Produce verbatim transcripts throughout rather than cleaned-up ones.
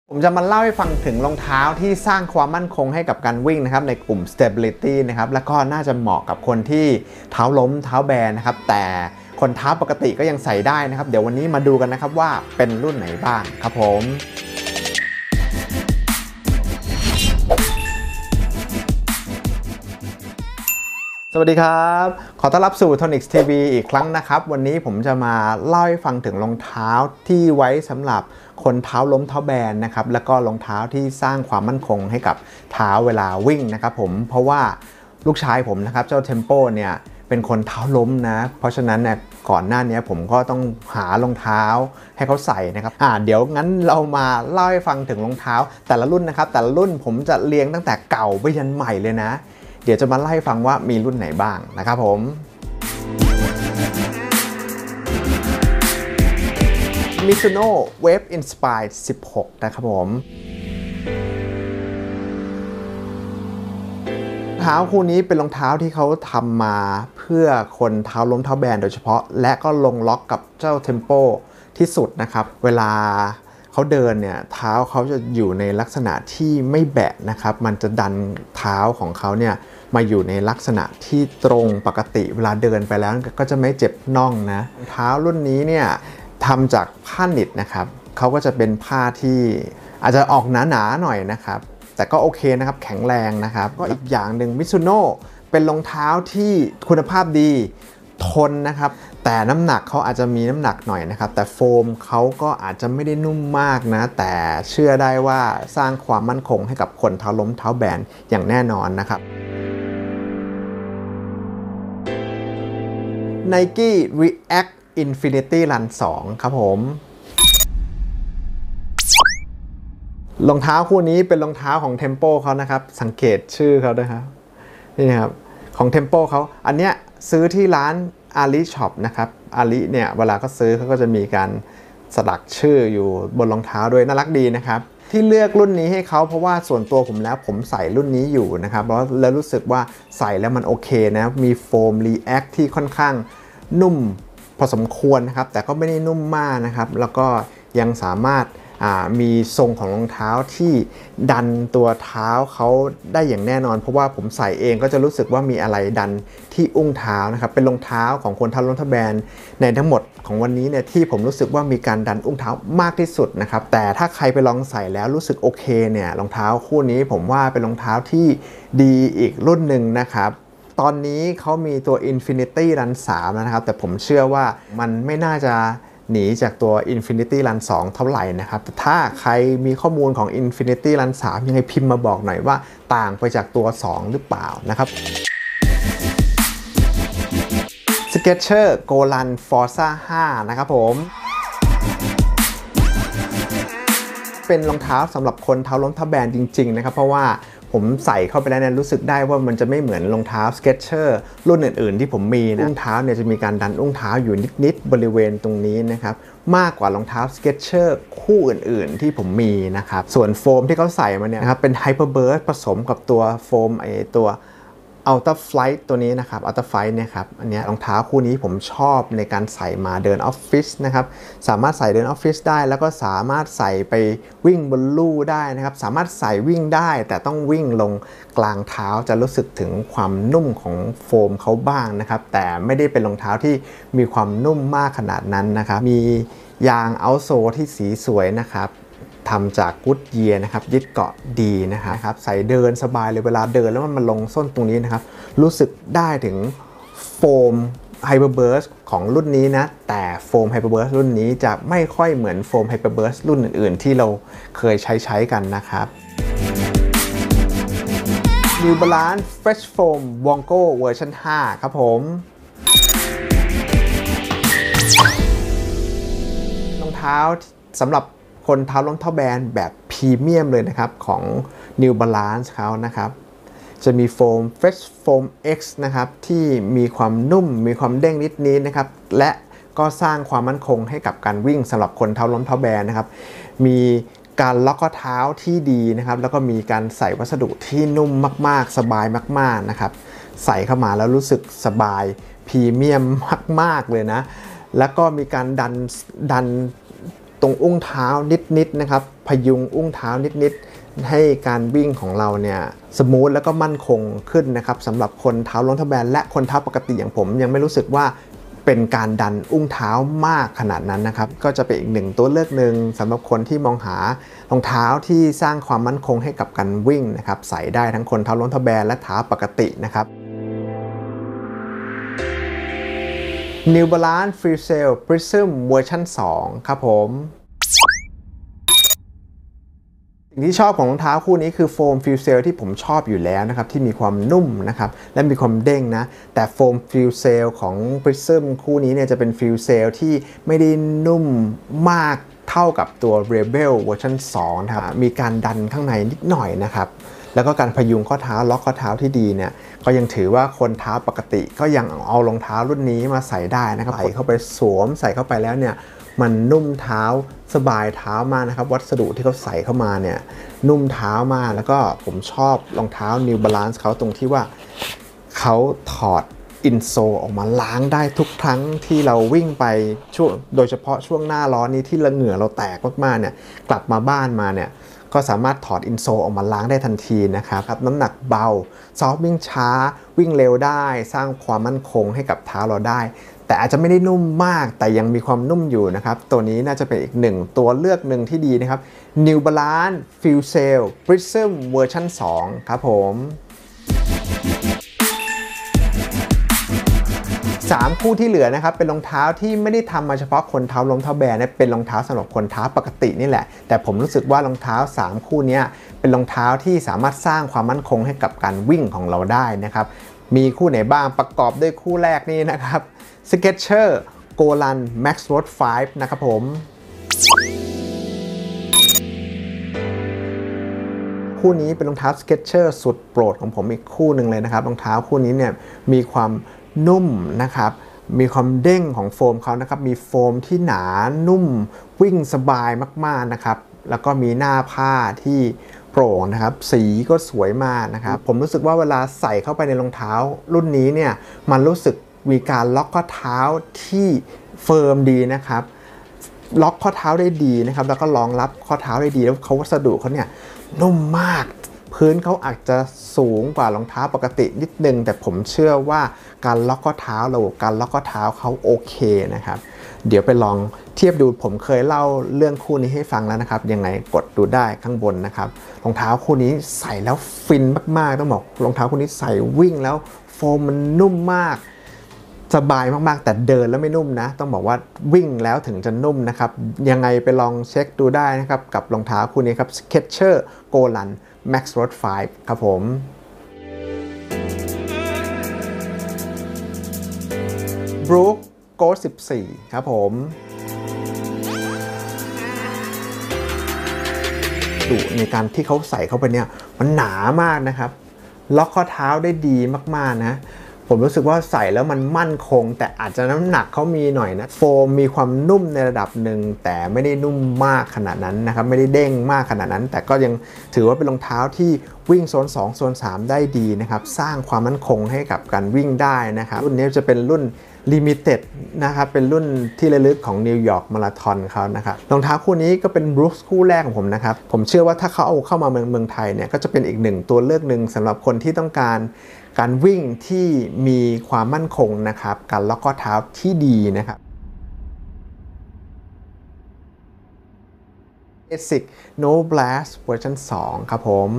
ผมจะมาเล่าให้ฟังถึงรองเท้าที่สร้างความมั่นคงให้กับการวิ่งนะครับในกลุ่ม stability นะครับแล้วก็น่าจะเหมาะกับคนที่เท้าล้มเท้าแบนนะครับแต่คนเท้าปกติก็ยังใส่ได้นะครับเดี๋ยววันนี้มาดูกันนะครับว่าเป็นรุ่นไหนบ้างครับผมสวัสดีครับขอต้อนรับสู่ Tonix ที วี อีกครั้งนะครับวันนี้ผมจะมาเล่าให้ฟังถึงรองเท้าที่ไว้สำหรับคนเท้าล้มเท้าแบนนะครับแล้วก็รองเท้าที่สร้างความมั่นคงให้กับเท้าเวลาวิ่งนะครับผมเพราะว่าลูกชายผมนะครับเจ้า Tempo เนี่ยเป็นคนเท้าล้มนะเพราะฉะนั้นเนี่ยก่อนหน้านี้ผมก็ต้องหารองเท้าให้เขาใส่นะครับอ่าเดี๋ยวงั้นเรามาเล่าให้ฟังถึงรองเท้าแต่ละรุ่นนะครับแต่ละรุ่นผมจะเรียงตั้งแต่เก่าไปยันใหม่เลยนะเดี๋ยวจะมาเล่าให้ฟังว่ามีรุ่นไหนบ้างนะครับผม Mizuno Wave Inspire สิบหกนะครับผมรองเท้าคู่นี้เป็นรองเท้าที่เขาทำมาเพื่อคนเท้าล้มเท้าแบนโดยเฉพาะและก็ลงล็อกกับเจ้า Tempo ที่สุดนะครับเวลาเขาเดินเนี่ยเท้าเขาจะอยู่ในลักษณะที่ไม่แบะนะครับมันจะดันเท้าของเขาเนี่ยมาอยู่ในลักษณะที่ตรงปกติเวลาเดินไปแล้วก็จะไม่เจ็บน่องนะเท้ารุ่นนี้เนี่ยทำจากผ้าหนิตนะครับเขาก็จะเป็นผ้าที่อาจจะออกหนาๆหน่อยนะครับแต่ก็โอเคนะครับแข็งแรงนะครับก็อีกอย่างหนึ่ง Mizuno เป็นรองเท้าที่คุณภาพดีทนนะครับแต่น้ำหนักเขาอาจจะมีน้ำหนักหน่อยนะครับแต่โฟมเขาก็อาจจะไม่ได้นุ่มมากนะแต่เชื่อได้ว่าสร้างความมั่นคงให้กับคนเท้าล้มเท้าแบนอย่างแน่นอนนะครับ Nike React Infinity Run สองครับผมรองเท้าคู่นี้เป็นรองเท้าของ Tempo เขานะครับสังเกตชื่อเขาด้วยครับนี่ครับของ Tempo เขาอันเนี้ยซื้อที่ร้าน Ali Shop นะครับ Ali เนี่ยเวลาเขาซื้อเขาก็จะมีการสลักชื่ออยู่บนรองเท้าด้วยน่ารักดีนะครับที่เลือกรุ่นนี้ให้เขาเพราะว่าส่วนตัวผมแล้วผมใส่รุ่นนี้อยู่นะครับแล้วรู้สึกว่าใส่แล้วมันโอเคนะมีโฟม React ที่ค่อนข้างนุ่มพอสมควรนะครับแต่ก็ไม่ได้นุ่มมากนะครับแล้วก็ยังสามารถมีทรงของรองเท้าที่ดันตัวเท้าเขาได้อย่างแน่นอนเพราะว่าผมใส่เองก็จะรู้สึกว่ามีอะไรดันที่อุ้งเท้านะครับเป็นรองเท้าของคนเท้าล้มเท้าแบนในทั้งหมดของวันนี้เนี่ยที่ผมรู้สึกว่ามีการดันอุ้งเท้ามากที่สุดนะครับแต่ถ้าใครไปลองใส่แล้วรู้สึกโอเคเนี่ยรองเท้าคู่นี้ผมว่าเป็นรองเท้าที่ดีอีกรุ่นหนึ่งนะครับตอนนี้เขามีตัว Infinity Run สามแล้วนะครับแต่ผมเชื่อว่ามันไม่น่าจะหนีจากตัว Infinity Run สองเท่าไหร่นะครับแต่ถ้าใครมีข้อมูลของ Infinity Run สามยังไงพิมพ์มาบอกหน่อยว่าต่างไปจากตัวสองหรือเปล่านะครับ Skechers Go Run Forza ห้านะครับผมเป็นรองเท้าสำหรับคนเท้าล้มเท้าแบนจริงๆนะครับเพราะว่าผมใส่เข้าไปแล้วเนี่ยรู้สึกได้ว่ามันจะไม่เหมือนรองเท้า Skechers รุ่นอื่นๆที่ผมมีนะอุ้งเท้าเนี่ยจะมีการดันอุ้งเท้าอยู่นิดๆบริเวณตรงนี้นะครับมากกว่ารองเท้า Skechers คู่อื่นๆที่ผมมีนะครับส่วนโฟมที่เขาใส่มาเนี่ยนะครับเป็น Hyperburst ผสมกับตัวโฟมไอตัว Ultra Flight ตัวนี้นะครับ Ultra Flight เนี่ยครับอันนี้รองเท้าคู่นี้ผมชอบในการใส่มาเดินออฟฟิศนะครับสามารถใส่เดินออฟฟิศได้แล้วก็สามารถใส่ไปวิ่งบนลู่ได้นะครับสามารถใส่วิ่งได้แต่ต้องวิ่งลงกลางเท้าจะรู้สึกถึงความนุ่มของโฟมเขาบ้างนะครับแต่ไม่ได้เป็นรองเท้าที่มีความนุ่มมากขนาดนั้นนะครับมียางเอาท์โซลที่สีสวยนะครับทำจากกู๊ดเยียร์นะครับยึดเกาะดีนะครับใส่เดินสบายเลยเวลาเดินแล้วมันมาลงส้นตรงนี้นะครับรู้สึกได้ถึงโฟม Hyperburst ของรุ่นนี้นะแต่โฟม Hyperburst รุ่นนี้จะไม่ค่อยเหมือนโฟม Hyperburst รุ่นอื่นๆที่เราเคยใช้ใช้กันนะครับ New Balance Fresh Foam Wongo เวอร์ชันห้าครับผมรองเท้าสำหรับคนเท้าล้มเท้าแบนแบบพรีเมียมเลยนะครับของ New Balance เขานะครับจะมีโฟม Fresh Foam X นะครับที่มีความนุ่มมีความเด้งนิดนี้นะครับและก็สร้างความมั่นคงให้กับการวิ่งสำหรับคนเท้าล้มเท้าแบนนะครับมีการล็อกข้อเท้าที่ดีนะครับแล้วก็มีการใส่วัสดุที่นุ่มมากๆสบายมากๆนะครับใส่เข้ามาแล้วรู้สึกสบายพรีเมียมมากๆเลยนะแล้วก็มีการดันดันตรงอุ้งเท้านิดๆนะครับพยุงอุ้งเท้านิดๆให้การวิ่งของเราเนี่ยสมูทแล้วก็มั่นคงขึ้นนะครับสำหรับคนเท้าล้มเท้าแบนและคนเท้าปกติอย่างผมยังไม่รู้สึกว่าเป็นการดันอุ้งเท้ามากขนาดนั้นนะครับก็จะเป็นอีกหนึ่งตัวเลือกหนึ่งสำหรับคนที่มองหารองเท้าที่สร้างความมั่นคงให้กับการวิ่งนะครับใส่ได้ทั้งคนเท้าล้มเท้าแบนและเท้าปกตินะครับ New Balance Freesail Prism เวอร์ชันสองครับผมสิ่งที่ชอบของรองเท้าคู่นี้คือโฟมฟิลเซลที่ผมชอบอยู่แล้วนะครับที่มีความนุ่มนะครับและมีความเด้งนะแต่โฟมฟิลเซลของ Prism คู่นี้เนี่ยจะเป็นฟิลเซลที่ไม่ได้นุ่มมากเท่ากับตัว Rebel เวอร์ชันสองนะครับมีการดันข้างในนิดหน่อยนะครับแล้วก็การพยุงข้อเท้าล็อกข้อเท้าที่ดีเนี่ยก็ยังถือว่าคนเท้าปกติก็ยังเอารองเท้ารุ่นนี้มาใส่ได้นะครับใส่เข้าไปสวมใส่เข้าไปแล้วเนี่ยมันนุ่มเท้าสบายเท้ามากนะครับวัสดุที่เขาใส่เข้ามาเนี่ยนุ่มเท้ามากแล้วก็ผมชอบรองเท้า New Balance เขาตรงที่ว่าเขาถอดอินโซลออกมาล้างได้ทุกครั้งที่เราวิ่งไปช่วงโดยเฉพาะช่วงหน้าร้อนนี้ที่เหงื่อเราแตกมากๆเนี่ยกลับมาบ้านมาเนี่ยก็สามารถถอดอินโซลออกมาล้างได้ทันทีนะครับน้ำหนักเบาซอฟต์วิ่งช้าวิ่งเร็วได้สร้างความมั่นคงให้กับเท้าเราได้แต่อาจจะไม่ได้นุ่มมากแต่ยังมีความนุ่มอยู่นะครับตัวนี้น่าจะเป็นอีกหนึ่งตัวเลือกหนึ่งที่ดีนะครับ New Balance Freesail Prism เวอร์ชันสองครับผมสามคู่ที่เหลือนะครับเป็นรองเท้าที่ไม่ได้ทำมาเฉพาะคนเท้าล้มเท้าแบนนะเป็นรองเท้าสำหรับคนเท้าปกตินี่แหละแต่ผมรู้สึกว่ารองเท้าสามคู่นี้เป็นรองเท้าที่สามารถสร้างความมั่นคงให้กับการวิ่งของเราได้นะครับมีคู่ไหนบ้างประกอบด้วยคู่แรกนี่นะครับ Skechers Golan Max Road ไฟว์ นะครับผมคู่นี้เป็นรองเท้า Skechers สุดโปรดของผมอีกคู่หนึ่งเลยนะครับรองเท้าคู่นี้เนี่ยมีความนุ่มนะครับมีความเด้งของโฟมเขานะครับมีโฟมที่หนานุ่มวิ่งสบายมากๆนะครับแล้วก็มีหน้าผ้าที่โปร่งนะครับสีก็สวยมากนะครับผมรู้สึกว่าเวลาใส่เข้าไปในรองเท้ารุ่นนี้เนี่ยมันรู้สึกมีการล็อกข้อเท้าที่เฟิร์มดีนะครับล็อกข้อเท้าได้ดีนะครับแล้วก็รองรับข้อเท้าได้ดีแล้วเขาวัสดุเขาเนี่ยนุ่มมากพื้นเขาอาจจะสูงกว่ารองเท้าปกตินิดนึงแต่ผมเชื่อว่าการล็อกข้อเท้าเราการล็อกข้อเท้าเขาโอเคนะครับเดี๋ยวไปลองเทียบดูผมเคยเล่าเรื่องคู่นี้ให้ฟังแล้วนะครับยังไงกดดูได้ข้างบนนะครับรองเท้าคู่นี้ใส่แล้วฟินมากๆต้องบอกรองเท้าคู่นี้ใส่วิ่งแล้วโฟมมันนุ่มมากสบายมากๆแต่เดินแล้วไม่นุ่มนะต้องบอกว่าวิ่งแล้วถึงจะนุ่มนะครับยังไงไปลองเช็คดูได้นะครับกับรองเท้าคู่นี้ครับ Skechers Golan Max Road ไฟว์ ครับผม Brook Ghost สิบสี่ ครับผมดูในการที่เขาใส่เข้าไปเนี่ยมันหนามากนะครับล็อกข้อเท้าได้ดีมากๆนะผมรู้สึกว่าใส่แล้วมันมั่นคงแต่อาจจะน้ำหนักเขามีหน่อยนะโฟมมีความนุ่มในระดับหนึ่งแต่ไม่ได้นุ่มมากขนาดนั้นนะครับไม่ได้เด้งมากขนาดนั้นแต่ก็ยังถือว่าเป็นรองเท้าที่วิ่งโซนสองโซนสามได้ดีนะครับสร้างความมั่นคงให้กับการวิ่งได้นะครับรุ่นนี้จะเป็นรุ่นLimited นะครับเป็นรุ่นที่ระลึกของนิวยอร์กมาราธอนเขานะครับรองเท้าคู่นี้ก็เป็น Brooks คู่แรกของผมนะครับผมเชื่อว่าถ้าเขาเอาเข้ามาเมืองเมืองไทยเนี่ยก็จะเป็นอีกหนึ่งตัวเลือกหนึ่งสำหรับคนที่ต้องการการวิ่งที่มีความมั่นคงนะครับการล็อกข้อเท้าที่ดีนะครับ Asics No Blast เวอร์ชันสอง ครับผม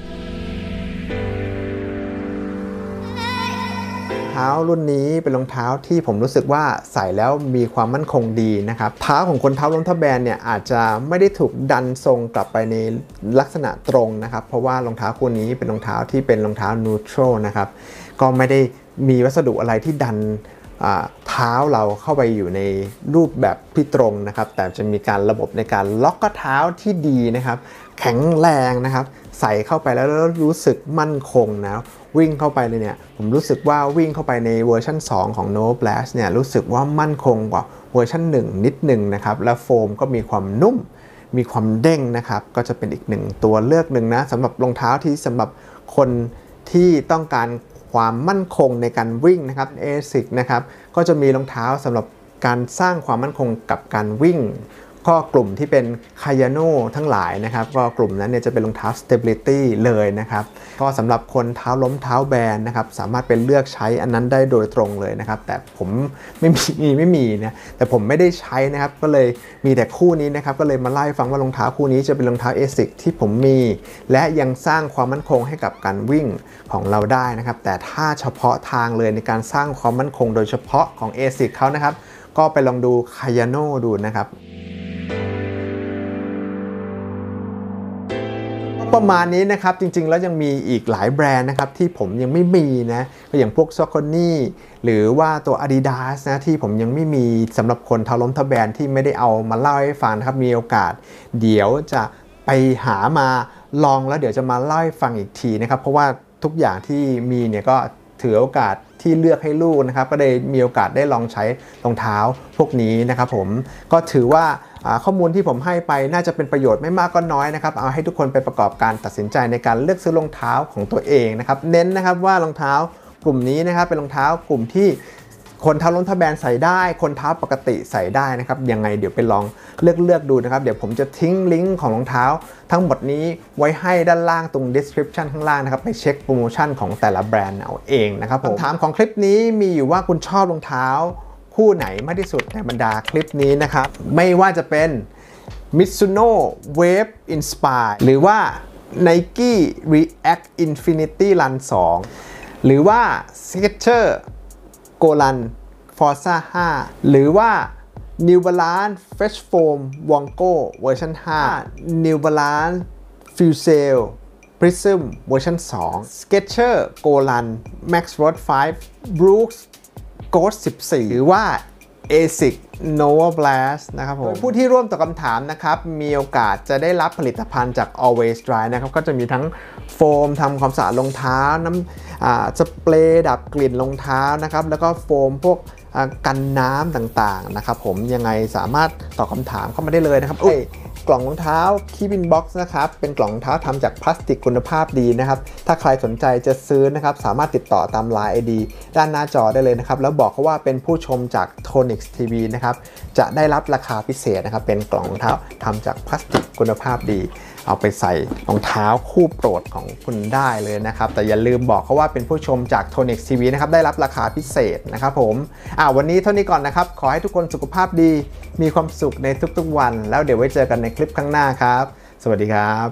เท้ารุ่นนี้เป็นรองเท้าที่ผมรู้สึกว่าใส่แล้วมีความมั่นคงดีนะครับเท้าของคนเท้าล้มเท้าแบนเนี่ยอาจจะไม่ได้ถูกดันทรงกลับไปในลักษณะตรงนะครับเพราะว่ารองเท้าคู่นี้เป็นรองเท้าที่เป็นรองเท้านูทรัลนะครับก็ไม่ได้มีวัสดุอะไรที่ดันเท้าเราเข้าไปอยู่ในรูปแบบที่ตรงนะครับแต่จะมีการระบบในการล็อกข้อเท้าที่ดีนะครับแข็งแรงนะครับใส่เข้าไปแล้วรู้สึกมั่นคงนะวิ่งเข้าไปเลยเนี่ยผมรู้สึกว่าวิ่งเข้าไปในเวอร์ชันสองของ No Blast เนี่ยรู้สึกว่ามั่นคงกว่าเวอร์ชันหนึ่งนิดหนึ่งนะครับและโฟมก็มีความนุ่มมีความเด้งนะครับก็จะเป็นอีกหนึ่งตัวเลือกหนึ่งนะสำหรับรองเท้าที่สำหรับคนที่ต้องการความมั่นคงในการวิ่งนะครับ Asics นะครับก็จะมีรองเท้าสำหรับการสร้างความมั่นคงกับการวิ่งก็กลุ่มที่เป็นคายาโน่ทั้งหลายนะครับก็กลุ่มนั้นเนี่ยจะเป็นรองเท้า Stability เลยนะครับก็สำหรับคนเท้าล้มเท้าแบนนะครับสามารถเป็นเลือกใช้อันนั้นได้โดยตรงเลยนะครับแต่ผมไม่มีไม่มีนะแต่ผมไม่ได้ใช้นะครับก็เลยมีแต่คู่นี้นะครับก็เลยมาเล่าให้ฟังว่ารองเท้าคู่นี้จะเป็นรองเท้า เอซิก ที่ผมมีและยังสร้างความมั่นคงให้กับการวิ่งของเราได้นะครับแต่ถ้าเฉพาะทางเลยในการสร้างความมั่นคงโดยเฉพาะของ เอซิก เขานะครับก็ไปลองดูคายาโน่ดูนะครับประมาณนี้นะครับจริงๆแล้วยังมีอีกหลายแบรนด์นะครับที่ผมยังไม่มีนะอย่างพวก Saucony หรือว่าตัว Adidas นะที่ผมยังไม่มีสำหรับคนเท้าล้มเท้าแบนที่ไม่ได้เอามาเล่าให้ฟังนะครับมีโอกาสเดี๋ยวจะไปหามาลองแล้วเดี๋ยวจะมาเล่าให้ฟังอีกทีนะครับเพราะว่าทุกอย่างที่มีเนี่ยก็ถือโอกาสที่เลือกให้ลูกนะครับก็ได้มีโอกาสได้ลองใช้รองเท้าพวกนี้นะครับผมก็ถือว่าข้อมูลที่ผมให้ไปน่าจะเป็นประโยชน์ไม่มากก็น้อยนะครับเอาให้ทุกคนไปประกอบการตัดสินใจในการเลือกซื้อรองเท้าของตัวเองนะครับเน้นนะครับว่ารองเท้ากลุ่มนี้นะครับเป็นรองเท้ากลุ่มที่คนเท้าล้มเท้าแบนใส่ได้คนเท้าปกติใส่ได้นะครับยังไงเดี๋ยวไปลองเลือกเลือกดูนะครับเดี๋ยวผมจะทิ้งลิงก์ของรองเท้าทั้งหมดนี้ไว้ให้ด้านล่างตรง description ข้างล่างนะครับไปเช็คโปรโมชั่นของแต่ละแบรนด์เอาเองนะครับผมคำถามของคลิปนี้มีอยู่ว่าคุณชอบรองเท้าคู่ไหนมากที่สุดในบรรดาคลิปนี้นะครับไม่ว่าจะเป็น Mizuno Wave Inspire หรือว่า Nike React Infinity Run สองหรือว่า Skechers Golan Forza ห้าหรือว่า New Balance Fresh Foam Wongo เวอร์ชันห้า New Balance Fuel Prism เวอร์ชันสอง Skechers Golan Max Road ไฟว์ Brooks Ghost สิบสี่ หรือว่า เอซิก Nova Blast นะครับผมผู้ที่ร่วมตอบคำถามนะครับมีโอกาสจะได้รับผลิตภัณฑ์จาก Always Dry นะครับก็จะมีทั้งโฟมทำความสะอาดรองเท้าน้ำสเปรย์ดับกลิ่นรองเท้านะครับแล้วก็โฟมพวกกันน้ำต่างๆนะครับผมยังไงสามารถตอบคำถามเข้ามาได้เลยนะครับกล่องรองเท้า Keepin Box นะครับเป็นกล่องรองเท้าทำจากพลาสติกคุณภาพดีนะครับถ้าใครสนใจจะซื้อนะครับสามารถติดต่อตาม ไลน์ ไอ ดี ด้านหน้าจอได้เลยนะครับแล้วบอกเขาว่าเป็นผู้ชมจาก Tonix ที วี นะครับจะได้รับราคาพิเศษนะครับเป็นกล่องรองเท้าทำจากพลาสติกคุณภาพดีเอาไปใส่รองเท้าคู่โปรดของคุณได้เลยนะครับแต่อย่าลืมบอกเขาว่าเป็นผู้ชมจาก Tonix ที วี นะครับได้รับราคาพิเศษนะครับผมอ่าวันนี้เท่านี้ก่อนนะครับขอให้ทุกคนสุขภาพดีมีความสุขในทุกๆวันแล้วเดี๋ยวไว้เจอกันในคลิปข้างหน้าครับสวัสดีครับ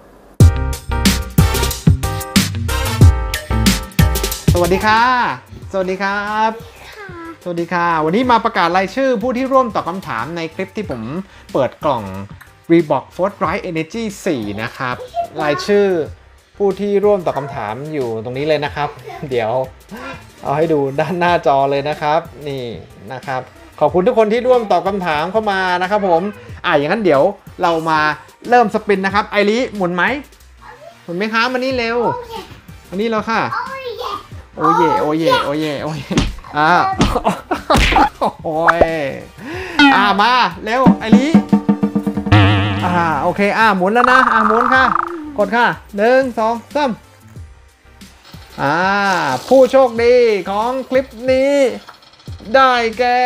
สวัสดีค่ะสวัสดีครับสวัสดีค่ะวันนี้มาประกาศรายชื่อผู้ที่ร่วมตอบคำถามในคลิปที่ผมเปิดกล่อง Reebok Fortright Energy โฟร์ นะครับรายชื่อผู้ที่ร่วมตอบคำถามอยู่ตรงนี้เลยนะครับเดี๋ยวเอาให้ดูด้านหน้าจอเลยนะครับนี่นะครับขอบคุณทุกคนที่ร่วมตอบคำถามเข้ามานะครับผมอ่ะอย่างนั้นเดี๋ยวเรามาเริ่มสปินนะครับไอริหมุนไหมหมุนไหมคะมานี่เร็วมานี่แล้วค่ะโอ้ยโอ้ยโอ้ยโอ้ยอ่าโอ้ยอ่ามาเร็วไอริอ่าโอเคอ่าหมุนแล้วนะอ่าหมุนค่ะกดค่ะหนึ่งสองสามอ่าผู้โชคดีของคลิปนี้ได้แก่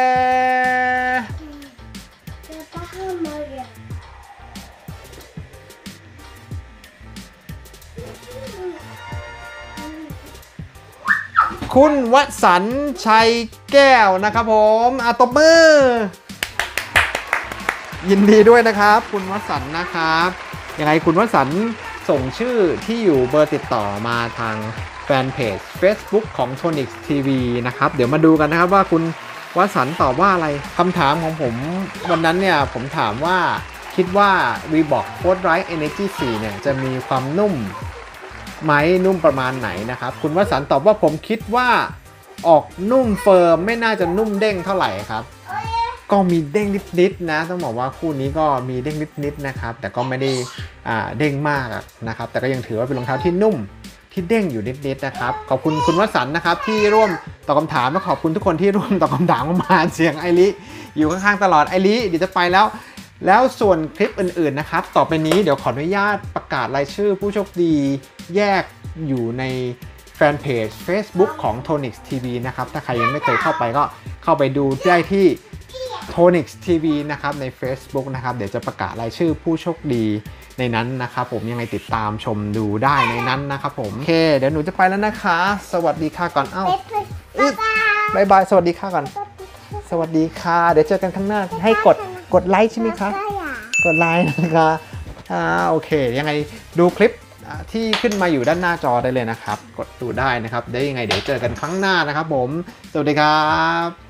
คุณวสันต์ชัยแก้วนะครับผมอ่ะตบมือยินดีด้วยนะครับคุณวสันต์นะครับยังไงคุณวสันต์ส่งชื่อที่อยู่เบอร์ติดต่อมาทางแฟนเพจ Facebook ของ Tonix ที วี นะครับเดี๋ยวมาดูกันนะครับว่าคุณวสันต์ตอบว่าอะไรคำถามของผมวันนั้นเนี่ยผมถามว่าคิดว่า Reebok Fortright Energy โฟร์ เนี่ยจะมีความนุ่มไหมนุ่มประมาณไหนนะครับคุณวสันต์ตอบว่าผมคิดว่าออกนุ่มเฟิร์มไม่น่าจะนุ่มเด้งเท่าไหร่ครับก็มีเด้งนิดๆนะต้องบอกว่าคู่นี้ก็มีเด้งนิดๆนะครับแต่ก็ไม่ได้อ่าเด้งมากนะครับแต่ก็ยังถือว่าเป็นรองเท้าที่นุ่มที่เด้งอยู่นิดๆนะครับขอบคุณคุณวสันต์นะครับที่ร่วมตอบคำถามและขอบคุณทุกคนที่ร่วมตอบคำถามมาเสียงไอริอยู่ข้างๆตลอดไอริเดี๋ยวจะไปแล้วแล้วส่วนคลิปอื่นๆนะครับต่อไปนี้เดี๋ยวขออนุญาตประกาศรายชื่อผู้โชคดีแยกอยู่ในแฟนเพจ Facebook ของ Tonix ที วี นะครับถ้าใครยังไม่เคยเข้าไปก็เข้าไปดูได้ที่โทนิกส์ ที วี นะครับใน Facebook นะครับเดี๋ยวจะประกาศรายชื่อผู้โชคดีในนั้นนะครับผมยังไงติดตามชมดูได้ในนั้นนะครับผมโอเคเดี๋ยวหนูจะไปแล้วนะคะสวัสดีค่ะก่อนเอ้าบายบายสวัสดีค่ะก่อนสวัสดีค่ะเดี๋ยวเจอกันข้างหน้าให้กดกดไลค์ใช่ไหมคะกดไลค์นะคะอ่าโอเคยังไงดูคลิปที่ขึ้นมาอยู่ด้านหน้าจอได้เลยนะครับกดดูได้นะครับได้ยังไงเดี๋ยวเจอกันครั้งหน้านะครับผมสวัสดีครับ